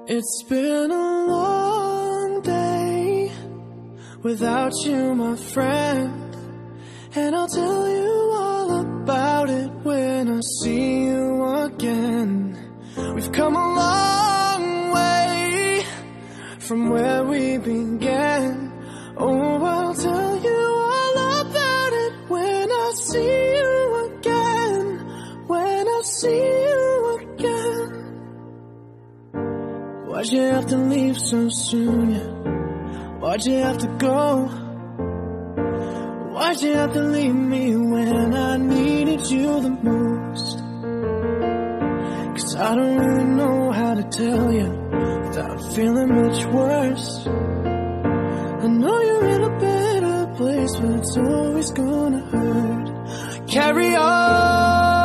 It's been a long day without you, my friend, and I'll tell you all about it when I see you again. We've come a long way from where we began. Oh, I'll tell you all about it when I see you again. When I see you again. Why'd you have to leave so soon? Yeah? Why'd you have to go? Why'd you have to leave me when I needed you the most? 'Cause I don't really know how to tell you without feeling much worse. I know you're in a better place, but it's always gonna hurt. Carry on.